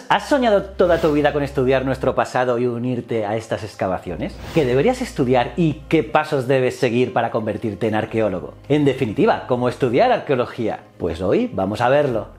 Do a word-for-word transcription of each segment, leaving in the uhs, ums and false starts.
¿Has soñado toda tu vida con estudiar nuestro pasado y unirte a estas excavaciones? ¿Qué deberías estudiar y qué pasos debes seguir para convertirte en arqueólogo? En definitiva, ¿cómo estudiar arqueología? Pues hoy vamos a verlo.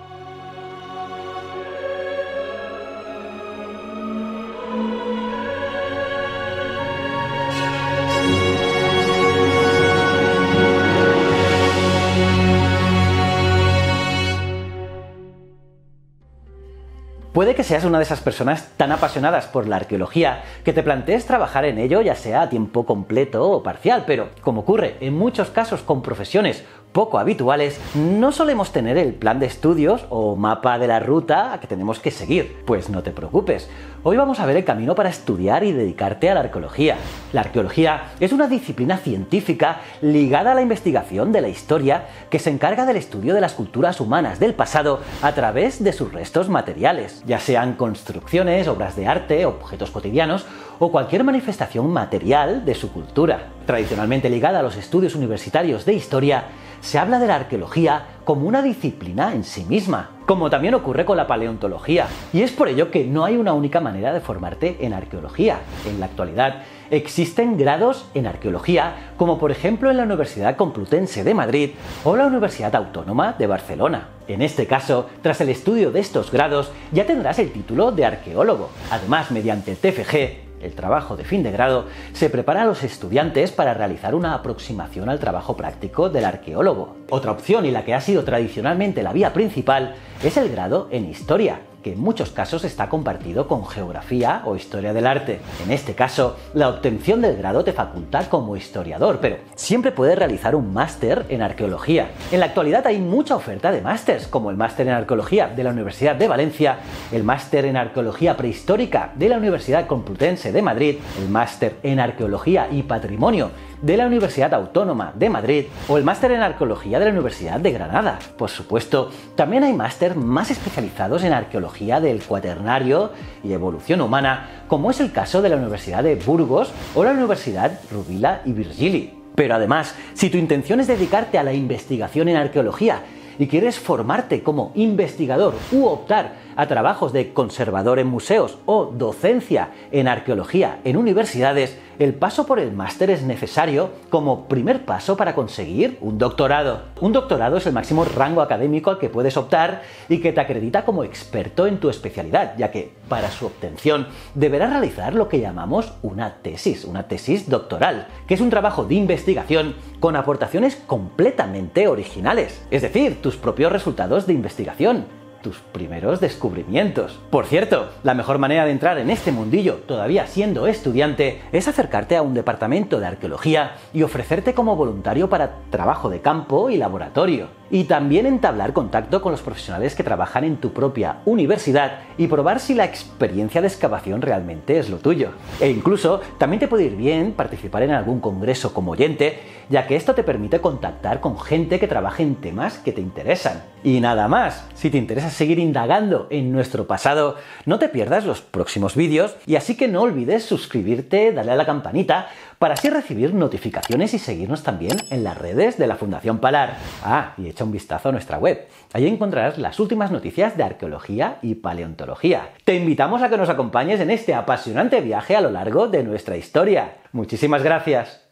Puede que seas una de esas personas tan apasionadas por la arqueología que te plantees trabajar en ello ya sea a tiempo completo o parcial, pero como ocurre en muchos casos con profesiones poco habituales, no solemos tener el plan de estudios o mapa de la ruta que tenemos que seguir. Pues no te preocupes, hoy vamos a ver el camino para estudiar y dedicarte a la arqueología. La arqueología es una disciplina científica ligada a la investigación de la historia que se encarga del estudio de las culturas humanas del pasado a través de sus restos materiales, ya sean construcciones, obras de arte, objetos cotidianos o cualquier manifestación material de su cultura. Tradicionalmente ligada a los estudios universitarios de historia, se habla de la arqueología como una disciplina en sí misma, como también ocurre con la paleontología, y es por ello que no hay una única manera de formarte en arqueología. En la actualidad existen grados en arqueología, como por ejemplo en la Universidad Complutense de Madrid o la Universidad Autónoma de Barcelona. En este caso, tras el estudio de estos grados, ya tendrás el título de arqueólogo. Además, mediante el T F G, el trabajo de fin de grado, se prepara a los estudiantes para realizar una aproximación al trabajo práctico del arqueólogo. Otra opción, y la que ha sido tradicionalmente la vía principal, es el grado en Historia, que en muchos casos está compartido con Geografía o Historia del Arte. En este caso, la obtención del grado te faculta como historiador, pero siempre puedes realizar un máster en Arqueología. En la actualidad hay mucha oferta de másters, como el máster en Arqueología de la Universidad de Valencia, el máster en Arqueología Prehistórica de la Universidad Complutense de Madrid, el máster en Arqueología y Patrimonio de la Universidad Autónoma de Madrid o el máster en Arqueología de la Universidad de Granada. Por supuesto, también hay máster más especializados en Arqueología del Cuaternario y Evolución Humana, como es el caso de la Universidad de Burgos o la Universidad Rovira i Virgili. Pero además, si tu intención es dedicarte a la investigación en arqueología y quieres formarte como investigador u optar a trabajos de conservador en museos o docencia en arqueología en universidades, el paso por el máster es necesario como primer paso para conseguir un doctorado. Un doctorado es el máximo rango académico al que puedes optar y que te acredita como experto en tu especialidad, ya que para su obtención deberás realizar lo que llamamos una tesis, una tesis doctoral, que es un trabajo de investigación con aportaciones completamente originales, es decir, tus propios resultados de investigación, tus primeros descubrimientos. Por cierto, la mejor manera de entrar en este mundillo, todavía siendo estudiante, es acercarte a un departamento de arqueología y ofrecerte como voluntario para trabajo de campo y laboratorio. Y también entablar contacto con los profesionales que trabajan en tu propia universidad y probar si la experiencia de excavación realmente es lo tuyo. E incluso también te puede ir bien participar en algún congreso como oyente, ya que esto te permite contactar con gente que trabaje en temas que te interesan. Y nada más, si te interesa seguir indagando en nuestro pasado, no te pierdas los próximos vídeos y así que no olvides suscribirte, darle a la campanita para así recibir notificaciones y seguirnos también en las redes de la Fundación Palar. Ah, y echa un vistazo a nuestra web. Allí encontrarás las últimas noticias de arqueología y paleontología. Te invitamos a que nos acompañes en este apasionante viaje a lo largo de nuestra historia. Muchísimas gracias.